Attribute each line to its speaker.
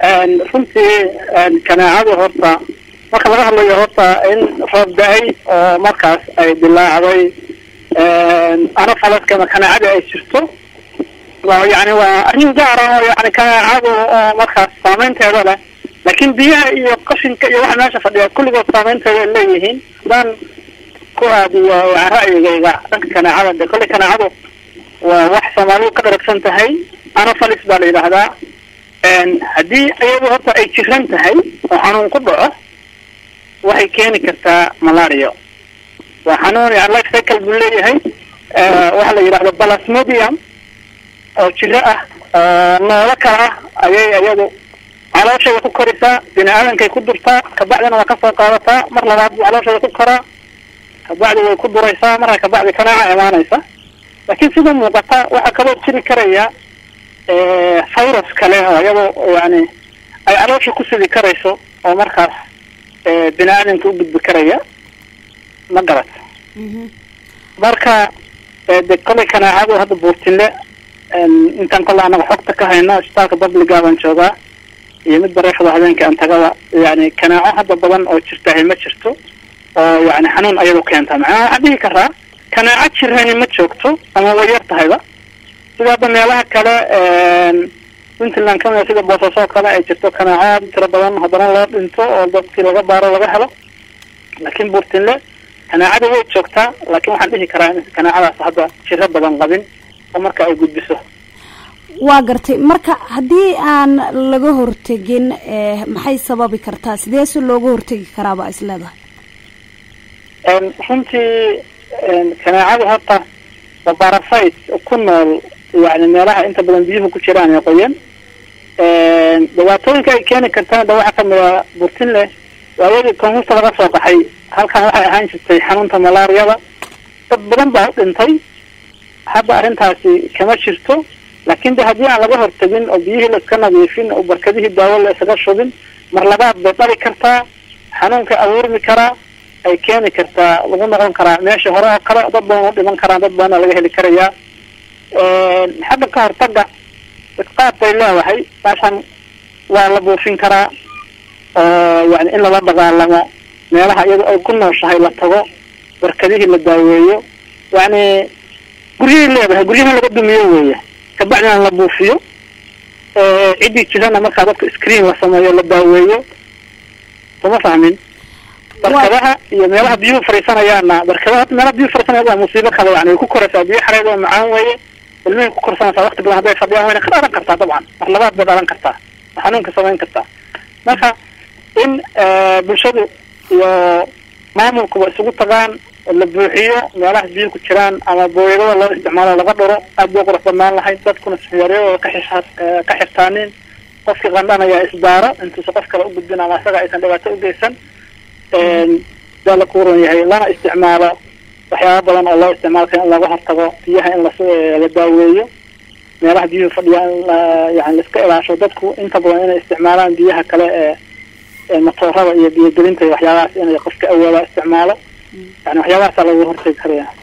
Speaker 1: runtii kanaacadu horta marka laga hadlayo horta in roob da-ay oo markaas ay dilaacday anafalaskana kanaacada ay jirto يعني وأرين جارة يعني كعادو مرخص صامين تهذا لكن بيها يقشن كيوح ناشف فدي كل جزء صامين تهذا اللي يهين دان كوادي وعرائي جيجا كان عادو كل كان عادو ووحصة مالو قدر كسنت هاي أنا فلس بالي لهذا إن هدي أيوه هذا أي شخصنت هاي وحنون قبعه وهي كان كسا ملاريا وحنون يعني الله يسكل باللي هاي وحلا يراه بلاسموديوم oo jira noola kala ayadu caloosha ku koraysaa bini'aadankay ku durtaa kabacdina waa ka soo qaadataa mar labaad caloosha ku koraa kabacdi way ku duraysaa marka kabacdi kanaaca imaanaysa laakiin sida muuqata waxa kale jiri karaya virus kale oo ayadu yani ay caloosha ku sidi karayso oo markaas bini'aadanka u gudbi karaya ma garat marka kale kanaacadu hadda buurtinle intaan kala anaga xogta ka hayno isbitaalka publiga baan joogaa iyo mid bareexda habeenka aan tagaba yani kanaaco hadda badan oo jirta ma jirto oo yani xanuun ayadu keenta macnaha hadii karaa kanaaco jirani ma joogto ama way yar tahayba sida meelaha kale Puntland kama sida Boosaaso kale ay jirto kanaaco tiro badan haddana loo dhinto oo dadkii laga baaro laga helo laakiin buurtinle kanaacada way joogtaa laakiin waxaan dhihi karaa in kanaacadaas hadda jiro badan qabin marka ay gudbiso
Speaker 2: waa gartay marka hadii aan laga hortagin maxay sababi kartaa sidee soo looga hortagi karaa ba isleedahay
Speaker 1: runtii kanaacadu horta parasite ku nool yani meelaha inta badan biyuhu ku jiraan ee qoyan dhibaatooyinka ay keeni kartaan waxa kamid ah Puntland waayadii koonfurta laga soo qaxay halkan waxay ahaan jirtay xanuunta malaariyada dad badan baa dhintay hadda arintaasi kama jirto laakiin hadii aan laga hortagin oo biyihii la iska nadiifin oo barkadihii daawo la isaga shubin mar labaad bay dhali kartaa xanuunka abuurmi karaa ay keeni kartaa lagu noqon karaa meesha hore oo kale dad badan u dhiman karaan dad badan laga heli karayaa hadda ka hortaga qaab bay leedahay baasan waa la buufin karaa yani in la dagaalamo meelaha iyada ay ku nooshahay la tago barkadihii la daaweeyo yani guriyada leedahay guryaha laga dumiyo weeye kabacdina la buufiyo cidii jirana marka dadka screen la sameeyo la daaweeyo sama fahmin barkadaha iyo meelaha biyo fariisanayaana barkadaha meelaha biyo fariisanayaan musiibo kale yani ku koraysaa biyo xareed oo macaan weeye ilmaha ku korsanaysaa waqti badan haday fadhiyaan way ka dhalan kartaa dabcan mar labaad bay dhalan kartaa xanuunka samayn kartaa marka in bulshadu iyo maamulku isugu tagaan la buuxiyo meelaha biyo ku jiraan ama booyada loo isticmaalo laga dhiro aad buu qurux badnaan lahayd dadkuna siyaariyada ka xirtaanin qofkii qandhanaya isbaaro intuu qof kale u gudbin ama asaga aysan dhibaato u geysan dala kuuran yahay lana isticmaalo waxyaabo badan oo loo isticmaalo in laga hortago biyaha in la daaweeyo meelaha biyo fadhiyaan yani iska ilaasho dadku inta badan inay isticmaalaan biyaha kale ee matoorada iyo biyo gelinta waxyaabahaas inay qofka awooda isticmaalo يعني وحياة على ظهر تذكرها